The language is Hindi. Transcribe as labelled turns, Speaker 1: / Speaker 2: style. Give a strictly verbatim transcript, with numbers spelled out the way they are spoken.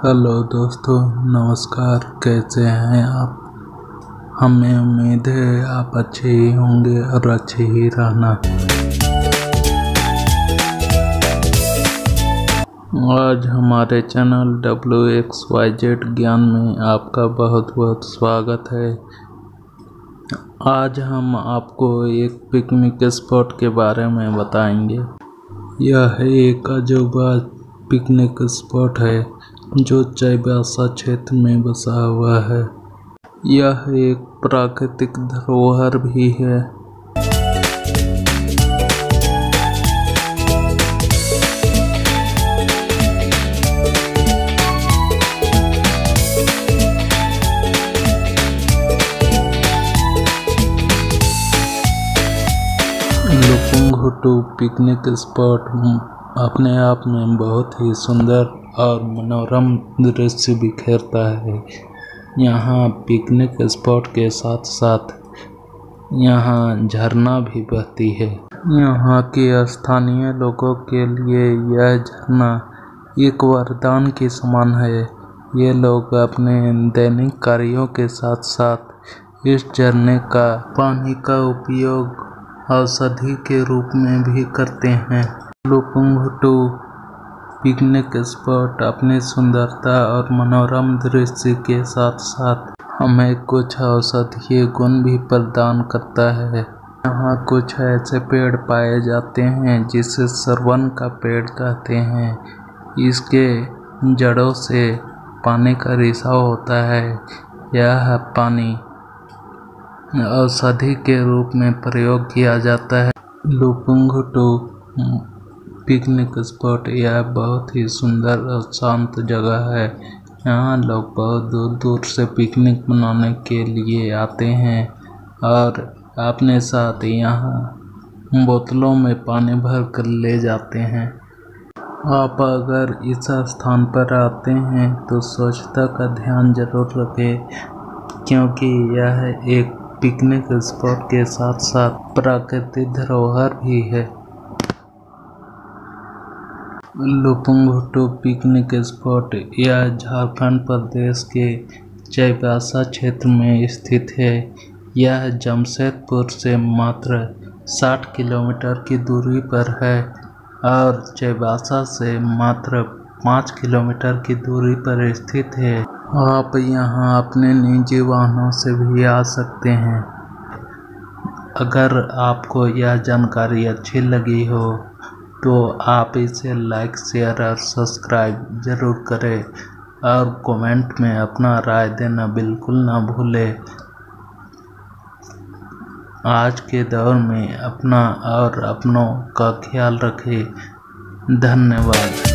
Speaker 1: हेलो दोस्तों, नमस्कार। कैसे हैं आप? हमें उम्मीद है आप अच्छे ही होंगे और अच्छे ही रहना। आज हमारे channel W X Y Z ज्ञान में आपका बहुत बहुत स्वागत है। आज हम आपको एक पिकनिक स्पॉट के बारे में बताएंगे। यह एक अजूबा पिकनिक स्पॉट है जो चाईबासा क्षेत्र में बसा हुआ है। यह एक प्राकृतिक धरोहर भी है। लुपुंगहुटु पिकनिक स्पॉट अपने आप में बहुत ही सुंदर और मनोरम दृश्य बिखेरता है। यहाँ पिकनिक स्पॉट के साथ साथ यहाँ झरना भी बहती है। यहाँ के स्थानीय लोगों के लिए यह झरना एक वरदान के समान है। ये लोग अपने दैनिक कार्यों के साथ साथ इस झरने का पानी का उपयोग औषधि के रूप में भी करते हैं। लुपुंगहुटु पिकनिक स्पॉट अपनी सुंदरता और मनोरम दृश्य के साथ साथ हमें कुछ औषधीय गुण भी प्रदान करता है। यहाँ कुछ ऐसे पेड़ पाए जाते हैं जिसे सरवन का पेड़ कहते हैं। इसके जड़ों से पानी का रिसाव होता है। यह पानी औषधि के रूप में प्रयोग किया जाता है। लुपुंगहुटु पिकनिक स्पॉट यह बहुत ही सुंदर और शांत जगह है। यहाँ लोग बहुत दूर दूर से पिकनिक मनाने के लिए आते हैं और अपने साथ यहाँ बोतलों में पानी भर कर ले जाते हैं। आप अगर इस स्थान पर आते हैं तो स्वच्छता का ध्यान जरूर रखें, क्योंकि यह एक पिकनिक स्पॉट के साथ साथ प्राकृतिक धरोहर भी है। लुपुंगहुटु पिकनिक स्पॉट यह झारखंड प्रदेश के चाईबासा क्षेत्र में स्थित है। यह जमशेदपुर से मात्र साठ किलोमीटर की दूरी पर है और चाईबासा से मात्र पाँच किलोमीटर की दूरी पर स्थित है। आप यहाँ अपने निजी वाहनों से भी आ सकते हैं। अगर आपको यह जानकारी अच्छी लगी हो तो आप इसे लाइक, शेयर और सब्सक्राइब ज़रूर करें और कमेंट में अपना राय देना बिल्कुल ना भूलें। आज के दौर में अपना और अपनों का ख्याल रखें। धन्यवाद।